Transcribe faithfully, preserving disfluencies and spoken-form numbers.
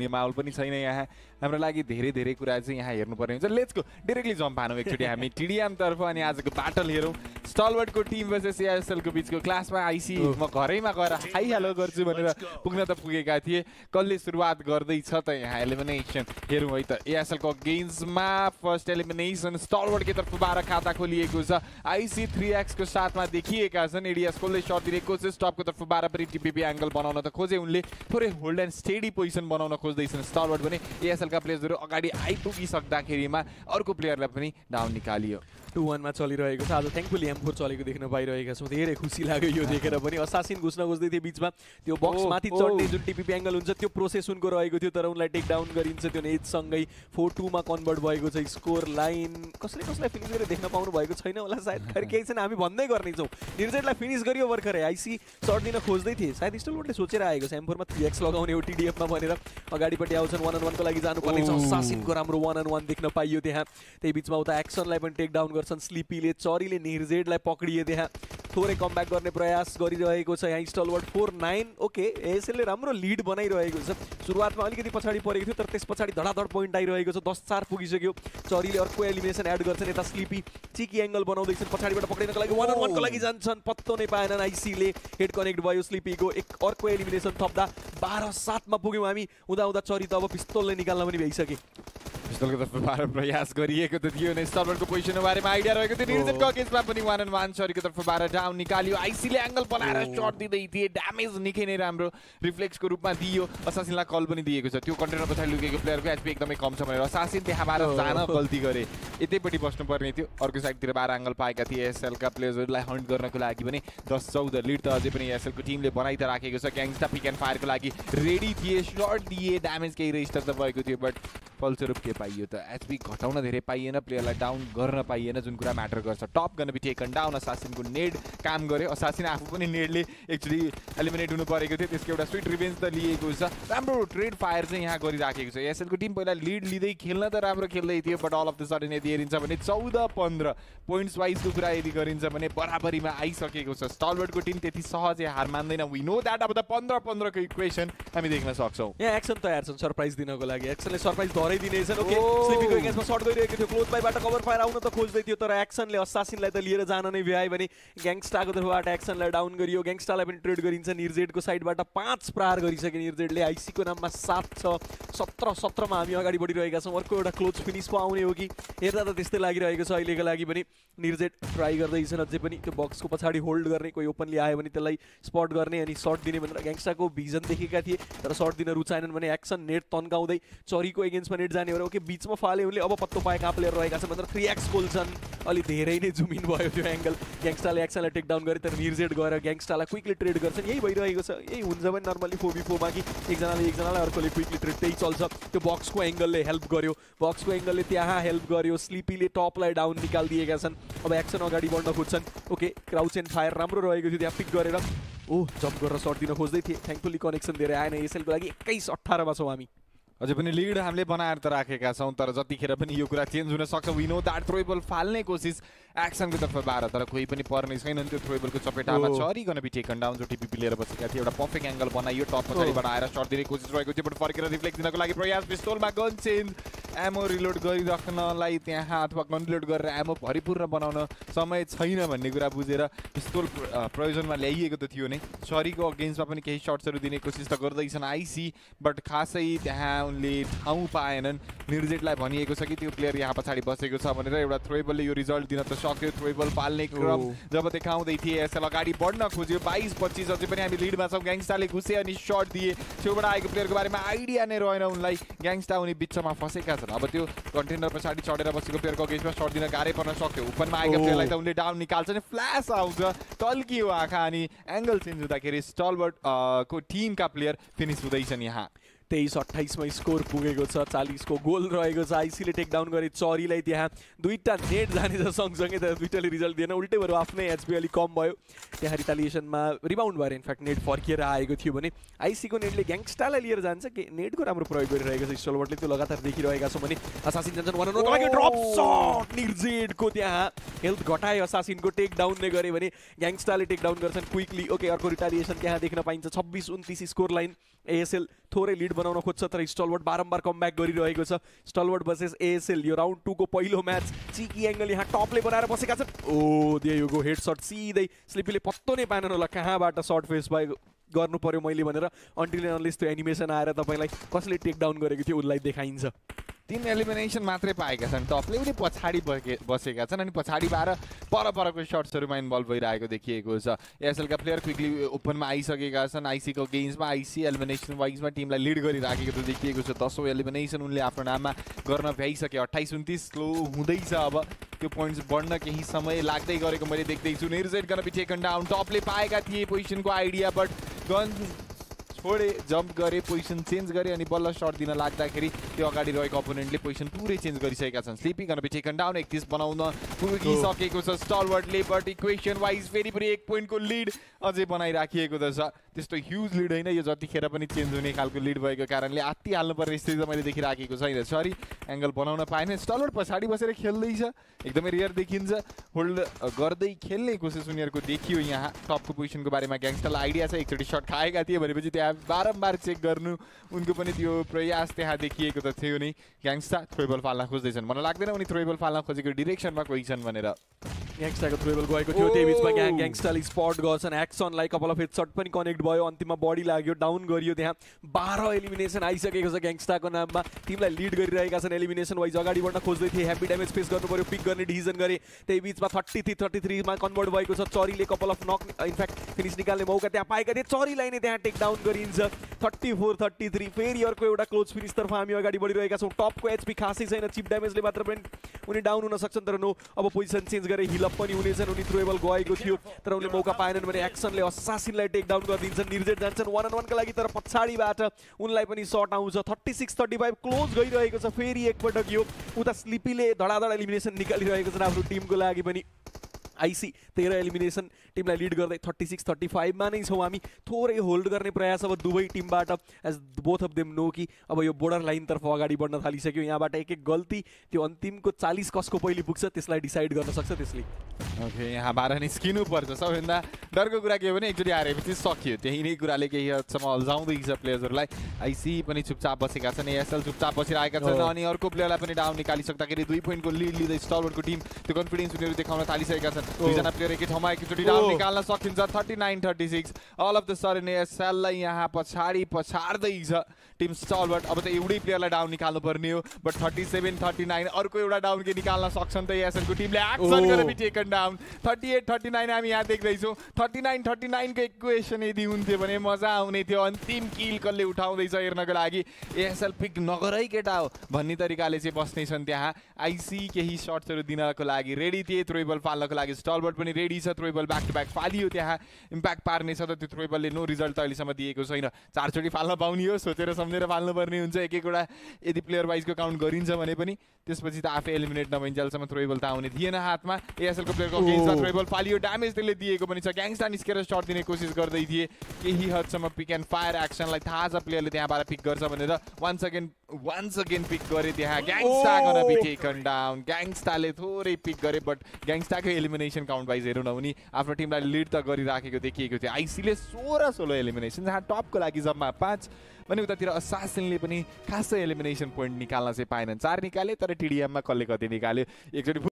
दिने माहौल पनि छैन यहाँ हाम्रो लागि धेरै धेरै कुरा चाहिँ यहाँ हेर्नुपर्ने हुन्छ लेट्स गो डाइरेक्टली जम्प हानौँ एकचोटि हामी टिडिएम तर्फ अनि आजको बाटल हेरौँ स्टलवर्टको टिम भर्सेस एएसएलको बिचको क्लासमा आइसी म घरैमा गएर हाई हेलो गर्छु भनेर पुग्न त पुगेका थिए कसले सुरुवात गर्दैछ त यहाँ एलिमिनेसन हेरौँ है त एएसएलको गेम्समा फर्स्ट एलिमिनेसन स्टलवर्टको तर्फबाट खाता खोलिएको छ आइसी थ्री एक्सको साथमा देखिएका छन् एडिएस कसले सर्ट दिने कोसिस टपको तर्फबाट पनि टिपिपी एङ्गल बनाउन त खोजे उनले थोरै होल्ड एन्ड स्टेडी पोजिसन बनाउन खोज्दैछन् स्टलवर्ट भने एएसएलका प्लेयर्सहरू अगाडि आइपुगिसक्दाखेरिमा अर्को प्लेयरलाई पनि डाउन निकालियो टू वानमा चलिरहेको छ आज थ्याङ्कफुली एम फोर चलेको देख्न पाइरहेका छौँ धेरै खुसी लाग्यो यो देखेर पनि असासिन घुस्न खोज्दै थिए बिचमा त्यो बक्स माथि चढ्ने जुन टिपिपी एङ्गल हुन्छ त्यो प्रोसेस उनको रहेको थियो तर उनलाई टेक डाउन गरिन्छ त्यो नेजसँगै फोर टूमा कन्भर्ट भएको छ स्कोर लाइन कसले कसलाई फिनिस गरेर देख्न पाउनु भएको छैन होला सायद खै केही छैन हामी भन्दै गर्नेछौँ निर्जेटलाई फिनिस गरियो भर्खरै आइसी सर्ट दिन खोज्दै थिए सायद स्टलवर्टले सोचेर आएको छ एम फोरमा थ्री एक्स लगाउने हो टिडिएफमा भनेर अगाडिपट्टि आउँछन् वान अन वानको लागि जानुपर्ने छ असासिनको राम्रो वान अन वान देख्न पाइयो त्यहाँ त्यही बिचमा उता एक्सनलाई पनि टेक डाउन गर्छन् स्लिपीले चरीले निर्जेडलाई पक्रिए त्यहाँ थोरै कमब्याक गर्ने प्रयास गरिरहेको छ यहाँ स्टलवर्ट फोर नाइन ओके एएसएलले राम्रो लिड बनाइरहेको छ सुरुवातमा अलिकति पछाडि परेको थियो तर त्यस पछाडि धडाधड पोइन्ट आइरहेको छ दस चार पुगिसक्यो चरीले अर्को एलिमिनेसन एड गर्छन् यता स्लिपी चिकी एङ्गल बनाउँदैछन् पछाडिबाट पक्रिनको लागि वान अन वानको लागि जान्छन् पत्तो नै पाएनन् आइसीले हेड कनेक्ट भयो स्लिपीको एक अर्को एलिमिनेसन थप्दा बाह्र सातमा पुग्यौँ हामी हुँदा हुँदा चरी त अब पिस्तोलले निकाल्न पनि भइसके पिस्तोलको तर्फबाट प्रयास गरिएको त थियो नै स्टलवर्टको पोजिसनको बारेमा आइडिया रहेको थियो निर्जेटको अगेन्स्टमा पनि वान एन्ड वान चरीको तर्फबाट डाउन निकाल्यो आइसीले एङ्गल बनाएर सर्ट दिँदै थिए ड्यामेज निकै नै राम्रो रिफ्लेक्सको रूपमा दियो असासिनलाई कल पनि दिएको छ त्यो कन्टेनर पछाडि लुकेको प्लेयरको एचपी एकदमै कम छ भनेर असासिन त्यहाँबाट जान गल्ती गरे यतैपट्टि बस्नुपर्ने थियो अर्को साइडतिर बाह्र एङ्गल पाएका थिए एसएलका प्लेयर्सहरूलाई हन्ट गर्नको लागि पनि दस चौध लिड त अझै पनि एसएलको टिमले बनाइ त राखेको छ ग्याङ्स्टा पिक एन्ड फायरको लागि रेडी थिए सर्ट दिए ड्यामेज केही रेजिस्टर त भएको थियो बट फलस्वरूप के पाइयो त एचपी घटाउन धेरै पाइएन प्लेयरलाई डाउन गर्न पाइएन जुन कुरा म्याटर गर्छ टप गर्न बि टेकन डाउन असासिनको नेड काम गर्यो असासिन आफू पनि नेडले एक्चुअली एलिमिनेट हुनु परेको थियो त्यसको एउटा स्विट रिभेन्ज त लिएको छ राम्रो ट्रेड फायर चाहिँ यहाँ गरिराखेको छ एसएलको टिम पहिला लिड लिँदै खेल्न त राम्रो खेल्दै थियो but all of the sudden यदि हेरिन्छ भने चौध पन्ध्र पोइन्ट्स वाइजको कुरा यदि गरिन्छ भने बराबरीमा आइसकेको छ स्टलवर्टको टिम त्यति सहजै हार मान्दैन वी नो द्याट अब त पन्ध्र पन्ध्रको इक्वेसन हामी देख्न सक्छौँ यहाँ एक्सन तयार छन् सरप्राइज दिनको लागि एक्सनले सरप्राइज धरै दिनेछन् ओके स्लिपीको अगेन्स्टमा सर्ट गरिरहेको थियो क्लोज बाइबाट कभर फायर आउन त खोज्दै थियो तर एक्सनले असासिनलाई त लिएर जान नै भ्यायो भने ग्याङ्स्टाको तर्फबाट एक्सनलाई डाउन गरियो ग्याङ्स्टालाई पनि ट्रेड गरिन्छ निर्जेटको साइडबाट पाँच प्रहार गरिसके निर्जेटले आइसीको नाममा सात छ सत्र सत्रमा हामी अगाडि बढिरहेका छौँ अर्को एउटा क्लोज फिनिस पो आउने हो कि हेर्दा त त्यस्तै लागिरहेको छ अहिलेको लागि पनि निर्जेट ट्राई गर्दैछन् अझै पनि त्यो बक्सको पछाडि होल्ड गर्ने कोही ओपनली आयो भने त्यसलाई स्पट गर्ने अनि सर्ट दिने भनेर ग्याङ्स्टाको भिजन देखेका थिए तर सर्ट दिन रुचाएनन् भने एक्सन नेट तन्काउँदै चरीको एगेन्स्टमा नेट जाने हो ओके बिचमा फाले उनले अब पत्तो पाए कहाँ प्लेयर रहेका छन् भनेर थ्री एक्स खोल्छन् अलि धेरै नै जुमिन भयो त्यो एङ्गल ग्याङ्स्टाले एक्सनलाई टेक डाउन गरे तर निर्जेट गएर ग्याङ्स्टालाई क्विकली ट्रेड गर्छन् यही भइरहेको छ यही हुन्छ भने नर्मली फोर बी फोरमा कि एकजनाले एकजनालाई अर्कोले क्विकली ट्रेड त्यही चल्छ त्यो बक्सको एङ्गलले हेल्प गर्यो बक्सको एङ्गलले त्यहाँ हेल्प गर्यो स्लिपीले टपलाई डाउन निकालिदिएका छन् अब एक्सन अगाडि बढ्न खोज्छन् ओके क्राउच एन्ड फायर राम्रो रहेको थियो त्यहाँ पिक गरेर ओ जम्प गरेर सर्ट दिन खोज्दै थिए थ्याङ्कफुली कनेक्सन दिएर आएन एसएलको लागि एक्काइस अठारमा छौँ हामी अझै पनि लिड हामीले बनाएर त राखेका छौँ तर जतिखेर पनि यो कुरा चेन्ज हुन सक्छ वी नो द्याट थ्रोएबल फाल्ने कोसिस एक्सनको तर्फबाट तर कोही पनि पर्ने छैनन् त्यो थ्रोएबलको चपेटामा चरिकन बि टेकन डाउन जो टिपी लिएर बसेका थिए एउटा पर्फेक्ट एङ्गल बनाइयो टप पछाडिबाट आएर सर्ट दिने कोसिस रहेको थियो बट फर्केर रिफ्लेक्स दिनको लागि प्रयास पिस्तोलमा गन चेन्ज एमो रिलोड गरिराख्नलाई त्यहाँ अथवा गन रिलोड गरेर एमो भरिपूर्ण बनाउन समय छैन भन्ने कुरा बुझेर पिस्तोल प्रयोजनमा ल्याइएको त थियो नै चरीको अगेन्स्टमा पनि केही सर्ट्सहरू दिने कोसिस त गर्दैछन् आइसी बट खासै त्यहाँ उनले ठाउँ पाएनन् निर्जेटलाई भनिएको छ कि त्यो प्लेयर यहाँ पछाडि बसेको छ भनेर एउटा थ्रोएबलले यो रिजल्ट दिन त सक्यो थ्रोएबल पाल्ने क्रम जब देखाउँदै थिए एसएल अगाडि बढ्न खोज्यो बाइस पच्चिस अझै पनि हामी लिडमा छौँ ग्याङ्स्टाले घुसे अनि सर्ट दिए छेउबाट आएको प्लेयरको बारेमा आइडिया नै रहेन उनलाई ग्याङ्स्टा उनी बिचमा फसेका छन् अब त्यो कन्टेनर पछाडि चढेर बसेको प्लेयरको अगेन्स्टमा सर्ट दिन गाह्रै पर्न सक्यो ओपनमा आएको प्लेयरलाई त उनले डाउन निकाल्छ नि फ्ल्यास आउँछ टल्कियो आँखा अनि एङ्गल चेन्ज हुँदाखेरि स्टलवर्ट को टिमका प्लेयर फिनिस हुँदैछन् यहाँ तेइस अट्ठाइसमा स्कोर पुगेको छ चालिसको गोल रहेको छ आइसीले टेकडाउन गरे चरीलाई त्यहाँ दुईवटा नेट जाने छ सँगसँगै तर दुईवटाले रिजल्ट दिएन उल्टै भएर आफ्नै एचपी अलिक कम भयो त्यहाँ रिटालिएसनमा रिबाउन्ड भएर इनफ्याक्ट नेट फर्किएर आएको थियो भने आइसीको नेटले ग्याङ्स्टालाई लिएर जान्छ कि नेटको राम्रो प्रयोग गरिरहेको छ स्टलवर्टले त्यो लगातार देखिरहेका छौँ भने असासिन जान्छन् one on one drop shot निर्जेटको त्यहाँ हेल्थ घटायो असासिनको टेक डाउनले गरे भने ग्याङ्स्टाले टेक डाउन गर्छन् क्विकली ओके अर्को रिटालिएसन त्यहाँ देख्न पाइन्छ छब्बिस उन्तिस स्कोर लाइन एएसएल थोरै लिड बनाउन खोज्छ तर स्टलवर्ट बारम्बार कमब्याक गरिरहेको छ स्टलवर्ट भर्सेस एएसएल यो राउन्ड टू को पहिलो म्याच चिकी एंगल यहाँ टपले बनाएर बसेका छन् oh there you go headshot सिधै स्लिपीले पत्तो नै पाएनन् होला कहाँबाट शट फेस भयो गर्नु पर्यो मैले भनेर अन्टिल एन्ड अनलेस त्यो एनिमेसन आएर तपाईलाई कसले टेक डाउन गरेको थियो उनलाई देखाइन्छ तीन एलिमिनेसन मात्रै पाएका छन् टपले उनी पछाडि बसेका छन् अनि पछाडिबाट पर परको शट्सहरुमा इन्भल्भ भइरहेको देखिएको छ एएसएल का प्लेयर क्विकली ओपनमा आइसकेका छन् आइसी को गेम्समा आइसी एलिमिनेसन वाइजमा टिमलाई लिड गरिराखेको देखिएको छ दसौं एलिमिनेसन उनले आफ्नो नाममा गर्न भ्याइसके अट्ठाइस उन्तीस स्लो हुँदैछ अब त्यो पोइन्ट्स बढ्न केही समय लाग्दै गरेको मैले देख्दै छु निर्जेट गर्न बी टेकन डाउन टपले पाएका थिए पोजिसनको आइडिया बट गन छोडे जम्प गरे पोजिसन चेन्ज गरे अनि बल्ल शट दिन लाग्दाखेरि त्यो अगाडि रहेको अपोनेन्टले पोजिसन पुरै चेन्ज गरिसकेका छन् स्लिपी गर्न बी टेकन डाउन एकतीस बनाउन पुगिसकेको छ स्टलवर्टले बट इक्वेसन वाइज फेरि पनि एक पोइन्टको लिड अझै बनाइराखिएको त छ त्यस्तो ह्युज लिड होइन यो जतिखेर पनि चेन्ज हुने खालको लिड भएको कारणले आत्ति हाल्नुपर्ने स्थिति त मैले देखिराखेको छैन सरी एङ्गल बनाउन पाएन स्टलवर्ट पछाडि बसेर खेल्दैछ एकदमै रेयर देखिन्छ होल्ड गर्दै खेल्ने कोसिस उनीहरूको देखियो यहाँ टपको पोजिसनको बारेमा ग्याङ्स्टरलाई आइडिया छ एकचोटि शट खाएका थिए भनेपछि त्यहाँ बारम्बार चेक गर्नु उनको पनि त्यो प्रयास त्यहाँ देखिएको त थियो नि ग्याङ्स्टा थ्रोबल फाल्न खोज्दैछन् मलाई लाग्दैन उनी थ्रोबल फाल्न खोजेको डिरेक्सनमा कोही छन् भनेर ग्याङ्स्टाको थ्रोबल गएको थियो त्यही बिचमा ग्याङ ग्याङ्स्टाले स्पट गर्छन् एक्सनलाई कपाल अफ हेडशट पनि कनेक्ट भयो अन्तिममा बडी लाग्यो डाउन गरियो त्यहाँ बाह्र एलिमिनेसन आइसकेको छ ग्याङ्स्टाको नाममा टिमलाई लिड गरिरहेका छन् एलिमिनेसन वाइज अगाडि बढ्न खोज्दै थिए ह्याप्पी ड्यामेज फेस गर्नु पर्यो पिक गर्ने डिसिजन गरे त्यही बिचमा थर्टी थ्री थर्टी थ्रीमा कन्भर्ट भएको छ चरीले couple of knock in fact finish निकाल्ने मौका त्यहाँ पाएका थिए चरीलाई नै त्यहाँ टेक डाउन गरिन्छ थर्टी फोर थर्टी थ्री फेरि अर्को एउटा क्लोज फिनिसतर्फ हामी अगाडि बढिरहेका छौँ टपको एचपी खासै छैन चिप ड्यामेजले मात्र पनि उनी डाउन हुन सक्छन् तर नो अब पोजिसन चेन्ज गरे हिलअप पनि हुनेछन् उनी थ्रोएबल गएको थियो तर उनले मौका पाएनन् भने एक्सनले असासिनलाई टेक डाउन गरिदिन्छन् निर्जेट जान्छन् वान अन वनका लागि तर पछाडिबाट उनलाई पनि सर्ट आउँछ thirty six thirty five close गइरहेको छ फेरि एकपटक यो उता स्लिपीले धडाधड एलिमिनेसन निकालिरहेको छ आफ्नो टिमको लागि पनि आइसी तेह्र एलिमिनेसन टिमलाई लिड गर्दै थर्टी सिक्स थर्टी फाइभमा नै छौँ हामी थोरै होल्ड गर्ने प्रयास अब दुवै टिमबाट as both of them know कि अब यो बोर्डर लाइनतर्फ अगाडि बढ्न थालिसक्यो यहाँबाट एक एक गल्ती त्यो अन्तिमको चालिस कसको पहिले पुग्छ त्यसलाई डिसाइड गर्न सक्छ त्यसले ओके यहाँबाट निस्किनु पर्छ सबैभन्दा डरको कुरा के हो भने एकचोटि हारेपछि सकियो त्यही नै कुराले केही हदसम्म अल्झाउँदैछ प्लेयर्सहरूलाई आइसी पनि चुपचाप बसेका छन् एएसएल चुपचाप बसिरहेका छन् अनि अर्को प्लेयरलाई पनि डाउन निकालिसक्दाखेरि दुई पोइन्टको लिड लिँदै स्टलवर्टको टिम त्यो कन्फिडेन्स उनीहरू देखाउन थालिसकेका छन् दुईजना प्लेयर एकै ठाउँमा एकचोटि डाउन निकाल्न सकिन्छ thirty nine thirty six all of the sudden एएसएललाई यहाँ पछाडि पछाड्दैछ टिम स्टलवर्ट अब त एउटै प्लेयरलाई डाउन निकाल्नु पर्ने हो but thirty seven thirty nine अर्को एउटा डाउन के निकाल्न सक्छन् त एएसएलको टिमले एक्सन गरेर taken down thirty eight thirty nine हामी यहाँ देख्दैछौँ थर्टी नाइन थर्टी नाइनको इक्वेसन यदि हुन्थ्यो भने मजा आउने थियो अन्तिम किल कसले उठाउँदैछ हेर्नको लागि एएसएल पिक नगरै केटा हो भन्ने तरिकाले चाहिँ बस्ने छन् त्यहाँ आइसी केही सर्ट्सहरू दिनको लागि रेडी थिए थ्रोएबल फाल्नको लागि स्टलवर्ट पनि रेडी छ थ्रोएबल ब्याक टु ब्याक फालियो त्यहाँ इम्प्याक्ट पार्नेछ त त्यो थ्रोएबलले नो रिजल्ट त अहिलेसम्म दिएको छैन चारचोटि फाल्न पाउने हो सोचेर सम्झेर फाल्नुपर्ने हुन्छ एक एकवटा यदि प्लेयर वाइजको काउन्ट गरिन्छ भने पनि त्यसपछि त आफै एलिमिनेट नभइन्जेलसम्म थ्रोएबल त आउने थिएन हातमा एएसएलको प्लेयरको गेम्समा थ्रोएबल फालियो ड्यामेज त्यसले दिएको पनि छ ग्याङ्स्टा निस्केर सर्ट दिने कोसिस गर्दै थिए केही हदसम्म पिक एन्ड फायर एक्सनलाई थाहा छ प्लेयरले त्यहाँबाट पिक गर्छ भनेर once again once again pick गरे त्यहाँ gangsta gun be taken down ग्याङ्स्टाले थोरै पिक गरे बट ग्याङ्स्टाको एलिमिनेसन काउन्ट वाइज हेरौँ न उनी आफ्नो टिमलाई लिड त गरिराखेको देखिएको थियो आइसीले सोह्र सोह्र एलिमिनेसन जहाँ टपको लागि जम्मा पाँच भने उतातिर असासिनले पनि खासै एलिमिनेसन पोइन्ट निकाल्न चाहिँ पाएनन् चार निकाले तर टिडिएममा कसले कति निकाल्यो एकचोटि